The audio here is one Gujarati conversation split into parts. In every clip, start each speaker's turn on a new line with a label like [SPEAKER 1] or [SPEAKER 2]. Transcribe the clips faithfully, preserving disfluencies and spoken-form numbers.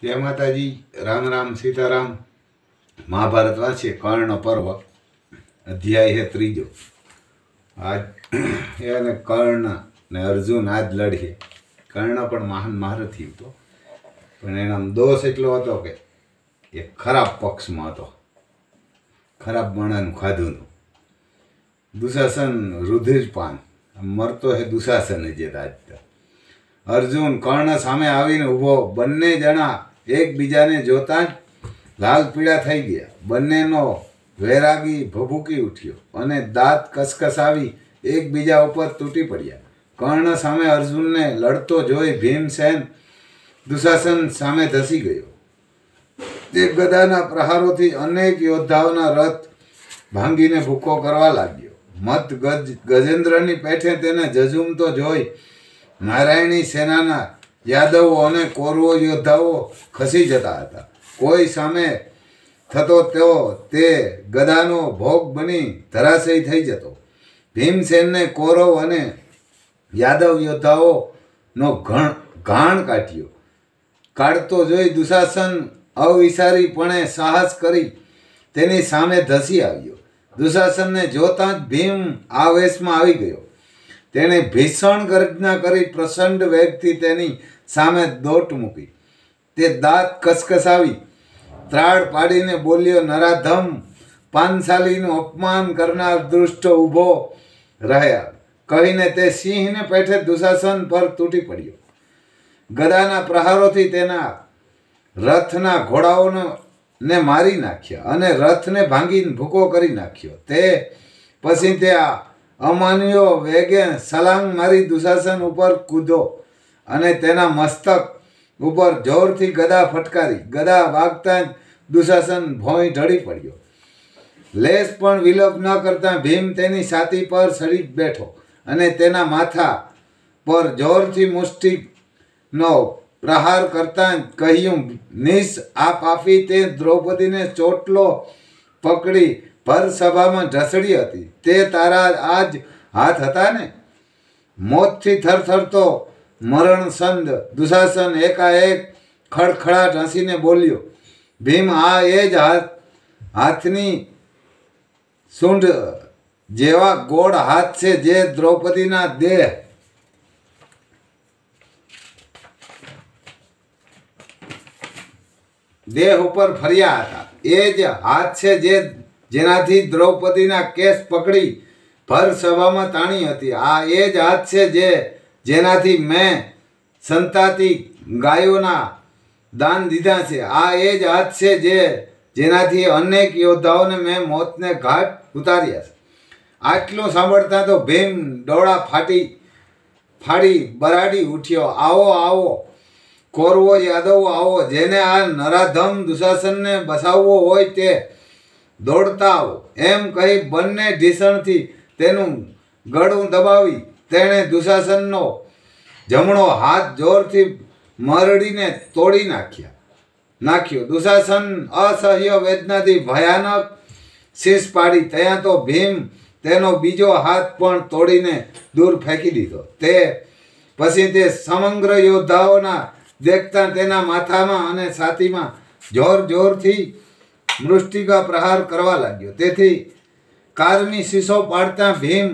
[SPEAKER 1] जय माताजी। राम राम सीताराम। महाभारत वांचे कर्ण पर्व अध्याय है त्रीजो। आज याने कर्ण ने अर्जुन आज लड़ीए। कर्ण पण महान महारथी हतो, पण एना दोष એટલો હતો કે એ ખરાબ પક્ષમાં હતો, ખરાબ માણાનું ખાધું હતું। દુશાસન રુધિરપાન મરતો હે દુશાસન જે રાજ। अर्जुन कर्ण सामे आवीने ऊभो। बंने जणा एकबीजाने जोता ज लाल पीड़ा थई गया। बंनेनो वैरागी भभूकी उठ्यो अने दांत कसकसावी एकबीजा उपर तूटी पड्या। कर्ण सामे अर्जुनने लड़तो जोई भीमसेन दुशासन सामे धसी गयो। ते गदाना प्रहारोथी अनेक योद्धाओना रथ भांगीने भूको करवा लाग्यो। मत गज गजेन्द्रनी पेठे तेने जजुमतो जोई नारायणी सेनाना यादवो अने कौरवो योद्धाओ खसी जता हता। कोई सामे थतो तो ते गदानो भोग बनी धराशयी थई जतो। भीमसेन ने कौरव अने यादव योद्धाओ नो घण घाण काढ्यो। काढतो जोई दुशासन अविसारीपणे साहस करी तेनी सामे धसी आव्यो। दुशासन ने जोता ज भीम आवेशमां आवी गयो। तेने भीषण गर्जना करी प्रचंड वेगथी तेनी सामे दौट मूकी। ते दांत कसकसावी त्राड़ पाडीने बोल्यो, नराधम पांचालीनुं अपमान करनार दुष्ट ऊभो रह्या। कहीने ते सिंहने पेठे दुशासन पर तूटी पड्यो। गदाना प्रहारोथी तेना रथना घोड़ाओने मारी नाख्या अने रथने भांगीने भूको करी नाख्यो। ते पछी ते अमान्यो वेगे सलांग मारी दुशासन उपर कूदो अने तेना मस्तक उपर जोरथी गदा फटकारी। गदा वागता दुशासन भोंय ढળી પડ્યો। लेस पण विलोप न करता भीम तेनी छाती पर चढ़ी बैठो अने तेना माथा पर जोरथी मुष्टि नो प्रहार करता कह्युं, निस आ पापी। ते द्रौपदी ने चोटलो पकड़ी भर सभा में ढसड़ी हती। ते तारा आज हाथ हता ने। मौत थी थरथर तो मरण संद दुशासन एकाएक खड़खड़ाट हसीने बोल्यो, भीम आ एज हाथ हाथनी सूंढ जेवा गोड़ हाथ से जे द्रौपदी ना देह देह ऊपर फरिया हता। एज हाथ से जे जेनाथी द्रौपदीना केस पकड़ी भर सभामां ताणी हती। आ ए ज हाथ छे जे जेनाथी मैं संताती गायोना दान दीधा छे। आ ए ज हाथ छे जे जेनाथी अनेक योद्धाओने मैं मौतने घाट उतार्या छे। आटલું સાંભળતા तो भीम डोळा फाटी फाड़ी बराड़ी उठ्यो। आवो आवो कौरवो यादवो आवो, जेने आ नराधम दुशासनने बसावવો હોય તે दौड़ता आओ। एम कही बंने ढीसणथी तेनुं गळुं दबावी तेणे दुशासननो जमणो हाथ जोरथी मरडीने तोड़ी नाख्या नाख्यो। दुशासन असह्य वेदनाथी भयानक शीश पाड़ी। तया तो भीम तेनो बीजो हाथ पण तोड़ीने दूर फेंकी दीधो। ते पछी ते समग्र योद्धाओना देखता तेना माथामां अने छातीमां जोर जोरथी मृष्टिका प्रहार करवा लाग्यो। तेथी कारमी शीशो पाड़ता भीम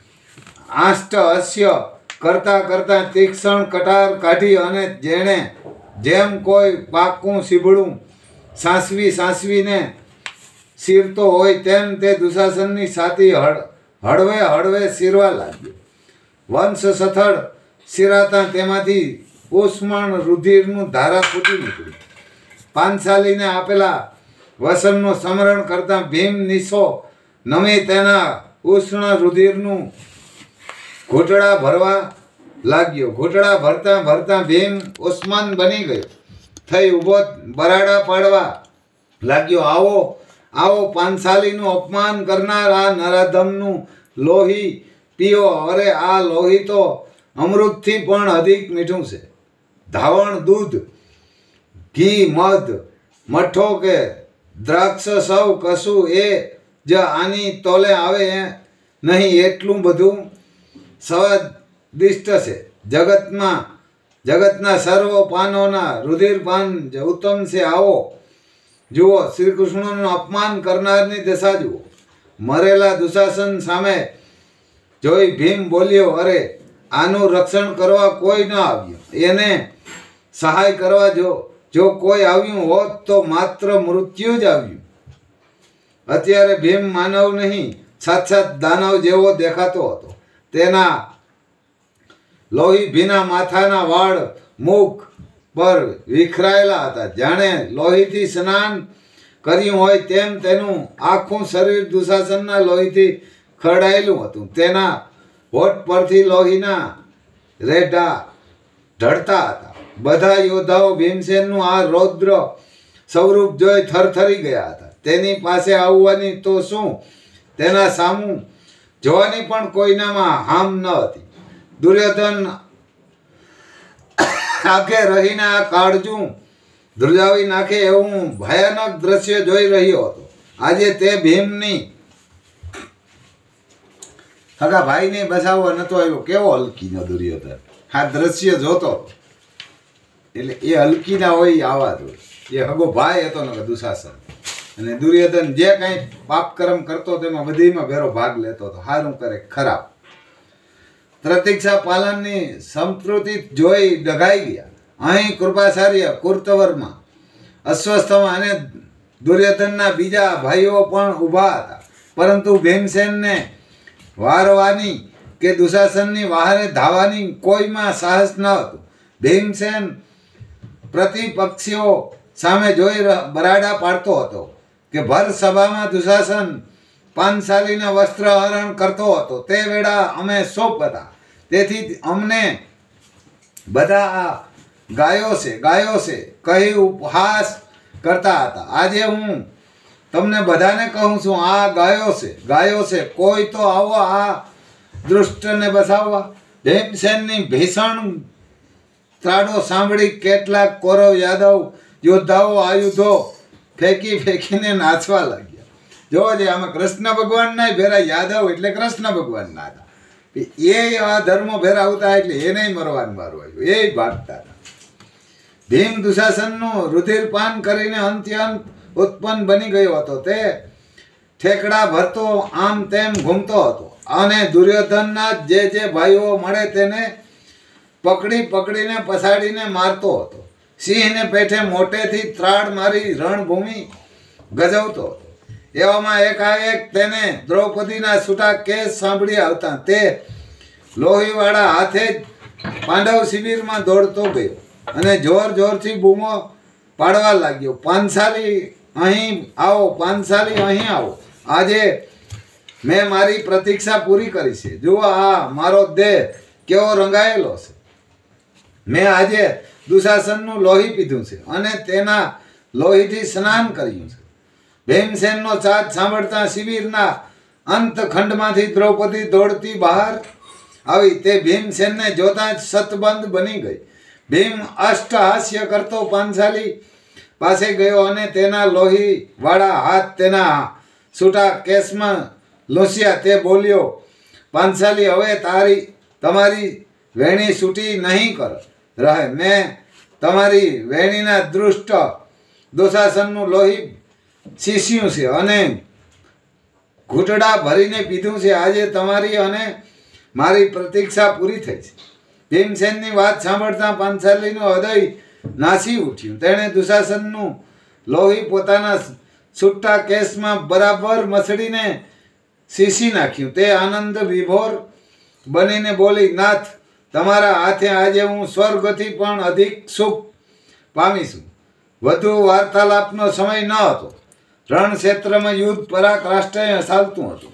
[SPEAKER 1] आष्ट हास्य करता करता तीक्ष्ण कटार काढी अने जेणे जेम कोई पाकू सीबड़ू सांसवी सांसवीने सीरतो होय तेम ते दुशासननी छाती हड़ हळवे हळवे सीरवा लाग्यो। वंश सथड़ सीराता तेमांथी उष्मण रुधिरनुं धारा फूटी નીકળી। પાંચાલીને आपेला वसनનું स्मरण करता भीम निशो नमी तेना उष्ण रुधिरનું घूंटड़ा भरवा लाग्यो। घूंटड़ा भरता भरता भीम उस्मान बनी गयो। थई ऊभो बराड़ा पाड़वा लाग्यो। आवो आवो પાંચાલીનું अपमान करनार आ नराधमનું लोही पीओ। अरे आ लोही तो अमृतथी पण अधिक मीठું છે। धावण दूध घी मध मठो के द्राक्ष सौ कसु ए ज आनी तोले आवे नहीं। एटलुं बधुं स्वादिष्ट छे। जगत में જગતના સર્વ પાનોના રુધિરપાન જે ઉત્તમ છે આવો જુઓ. શ્રી કૃષ્ણનું અપમાન કરનારની દશા જુઓ. મરેલા દુશાસન સામે જોઈ ભીમ બોલ્યો, અરે આનું રક્ષણ કરવા કોઈ ન આવ્યું, એને સહાય કરવા જો જો કોઈ આવ્યું હોત તો માત્ર મૃત્યુ જ આવ્યું. અત્યારે ભીમ માનવ નહીં, સાક્ષાત દાનવ જેવો દેખાતો હતો. તેના લોહી ભીના માથાના વાળ મુખ પર વિખરાયેલા હતા. જાણે લોહીથી સ્નાન કર્યું હોય તેમ તેનું આખું શરીર દુશાસનના લોહીથી ખરડાયેલું હતું. તેના હોઠ પરથી લોહીના રેઢા ઢળતા હતા. બધા યોદ્ધાઓ ભીમસેનનું આ રૌદ્ર સ્વરૂપ જોઈ થરથરી ગયા હતા. તેની પાસે આવવાની તો શું, તેના સામું જોવાની પણ કોઈનામાં હામ ન હતી. દુર્યોધન આંખે રહીને આ કાળજું ધ્રુજાવી નાખે એવું ભયાનક દ્રશ્ય જોઈ રહ્યો હતો. આજે તે ભીમની સગા ભાઈને બસાવવા નતો આવ્યો. કેવો હલકીનો દુર્યોધન આ દ્રશ્ય જોતો, એટલે એ હલકીના હોય આવા જ હોય. એ હગો ભાઈ હતો ને દુશાસન, અને દુર્યોધન જે કાંઈ પાપ કર્મ કરતો તેમાં બધીમાં ભેરો ભાગ લેતો હતો. સારું કરે ખરાબ. પ્રતીક્ષા પાલનની સંસ્કૃતિ જોઈ ડઘાઈ ગયા. અહીં કૃપાચાર્ય કુર્તવર્મા અસ્વસ્થમાં અને દુર્યોધનના બીજા ભાઈઓ પણ ઊભા હતા, પરંતુ ભીમસેનને વારવાની કે દુશાસનની વહારે ધાવાની કોઈમાં સાહસ ન હતું. ભીમસેન પ્રતિપક્ષીઓ સામે જોઈ બરાડા પાડતો હતો કે ભર સભામાં દુશાસન પાંચાલીના વસ્ત્ર હરણ કરતો હતો. તે વેળા અમે સોપ હતા, તેથી અમને બધા આ ગાયો છે ગાયો છે કહી ઉપહાસ કરતા હતા. આજે હું તમને બધાને કહું છું, આ ગાયો છે ગાયો છે કોઈ તો આવો આ દુષ્ટને બસાવવા. ભીમસેનની ભીષણ ત્રાડો સાંભળી કેટલાક કૌરવ યાદવ યોદ્ધાઓ આયુધો ફેંકી ફેંકીને નાચવા લાગ્યા. જોવો જે આમાં કૃષ્ણ ભગવાનના ભેરા યાદવ એટલે કૃષ્ણ ભગવાનના હતા. એ આ ધર્મો ભેરા આવતા એટલે એને મરવાનું મારવા આવ્યું, એ ભાગતા હતા. ભીમ દુશાસનનું રુધિરપાન કરીને અંત્યંત ઉત્પન્ન બની ગયો હતો. તે ઠેકડા ભરતો આમ તેમ ઘૂમતો હતો અને દુર્યોધનના જે જે ભાઈઓ મળે તેને પકડી પકડીને પછાડીને મારતો હતો. સિંહને પેઠે મોટેથી ત્રાડ મારી રણભૂમિ ગજવતો હતો. એવામાં એકાએક તેને દ્રૌપદીના છૂટા કેસ સાંભળી આવતા તે લોહીવાળા હાથે જ પાંડવ શિબિરમાં દોડતો ગયો અને જોર જોરથી બૂમો પાડવા લાગ્યો, પાંચાલી અહીં આવો, પાંચાલી અહીં આવો. આજે મેં મારી પ્રતીક્ષા પૂરી કરી છે. જુઓ આ મારો દેહ કેવો રંગાયેલો છે. મેં આજે દુશાસનનું લોહી પીધું છે અને તેના લોહીથી સ્નાન કર્યું છે. ભીમસેનનો ચાટ સાંભળતા શિબિરના અંત ખંડમાંથી દ્રૌપદી દોડતી બહાર આવી. તે ભીમસેનને જોતા જ સતબંધ બની ગઈ. ભીમ અષ્ટહાસ્ય કરતો પાંચાલી પાસે ગયો અને તેના લોહી વાળા હાથ તેના છૂટા કેસમાં લૂસ્યા. તે બોલ્યો, પાંચાલી હવે તારી તમારી વેણી છૂટી નહીં કર રહે. મેં તમારી વેણીના દૃષ્ટ દુશાસનનું લોહી શીશ્યું છે અને ઘૂંટડા ભરીને પીધું છે. આજે તમારી અને મારી પ્રતીક્ષા પૂરી થઈ છે. ભીમસેનની વાત સાંભળતા પાંચાલીનું હૃદય નાસી ઉઠ્યું. તેણે દુશાસનનું લોહી પોતાના છૂટા કેસમાં બરાબર મસળીને શીશી નાખ્યું. તે આનંદ વિભોર બનીને બોલી, નાથ, તમારા હાથે આજે હું સ્વર્ગથી પણ અધિક સુખ પામીશું. વધુ વાર્તાલાપનો સમય ન હતો. રણક્ષેત્રમાં યુદ્ધ પરાકાષ્ઠાએ ચાલતું હતું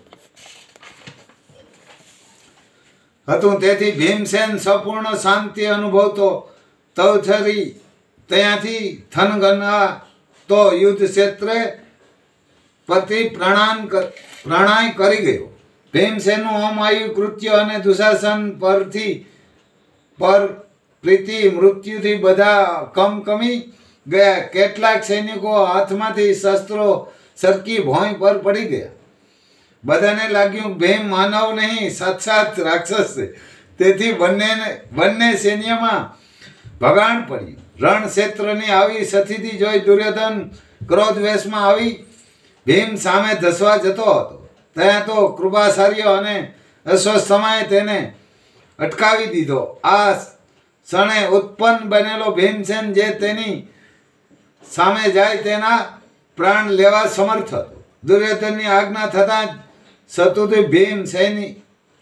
[SPEAKER 1] હતું તેથી ભીમસેન સંપૂર્ણ શાંતિ અનુભવતો તવથરી ત્યાંથી થનગના તો યુદ્ધ ક્ષેત્રે પતિ પ્રણાન પ્રણાય કરી ગયો. ભીમસેનનું અમાયુ કૃત્ય અને દુશાસન પરથી પર પ્રીતિ મૃત્યુથી બધા કમકમી ગયા. કેટલાક સૈનિકો હાથમાંથી શસ્ત્રો સરકી ભોંય પર પડી ગયા. બધાને લાગ્યું ભીમ માનવ નહીં, સાક્ષાત રાક્ષસ છે. તેથી બંને બંને સૈન્યમાં ભગાણ પડ્યું. રણ ક્ષેત્રની આવી સ્થિતિ જોઈ દુર્યોધન ક્રોધ વેશમાં આવી ભીમ સામે ધસવા જતો હતો. ત્યાં તો કૃપાચાર્ય અને અશ્વસ્થમાએ તેને અટકાવી દીધો. આ ક્ષણે ઉત્પન્ન બનેલો ભીમસેન જે તેની સામે જાય તેના પ્રાણ લેવા સમર્થ હતો. દુર્યોધનની આજ્ઞા થતાં સતુભિત ભીમ સૈનિક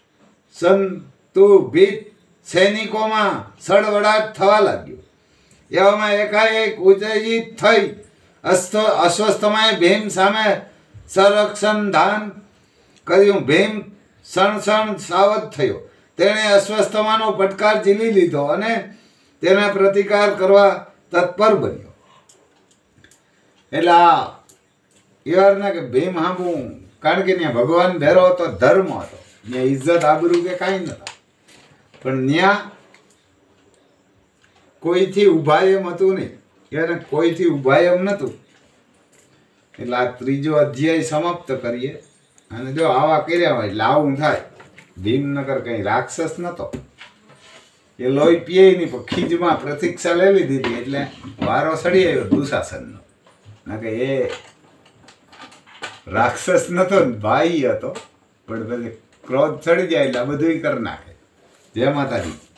[SPEAKER 1] સંતુભિત સૈનિકોમાં સળવળાટ થવા લાગ્યો. એવામાં એકાએક ઉત્તેજિત થઈ અશ્વસ્થમાએ ભીમ સામે સંરક્ષણ દાન કર્યું. ભીમ સણસણ સાવધ થયો. તેણે અશ્વસ્થમાનો પડકાર ઝીલી લીધો અને તેના પ્રતિકાર કરવા તત્પર બન્યો. એટલે આ એવારના કે ભીમ હાંભું, કારણ કે ત્યાં ભગવાન ભેરો હતો, ધર્મ હતો, ત્યાં ઇજ્જત આબરૂ કે કાંઈ નતા. પણ ત્યાં કોઈથી ઉભા એમ હતું નહીં, એને કોઈથી ઉભા એમ નહોતું. એટલે આ ત્રીજો અધ્યાય સમાપ્ત કરીએ. અને જો આવા કર્યા હોય એટલે આવું થાય. ભીમનગર કંઈ રાક્ષસ નહોતો, એ લોહી પીએ નહીં, પણ ખીજમાં પ્રતીક્ષા લેવી દીધી એટલે વારો સડી આવ્યો દુશાસનનો. ના કે એ રાક્ષસ નતો, ભાઈ હતો, પણ પછી ક્રોધ ચડી જાય એટલે બધું કરી નાખે. જય માતાજી.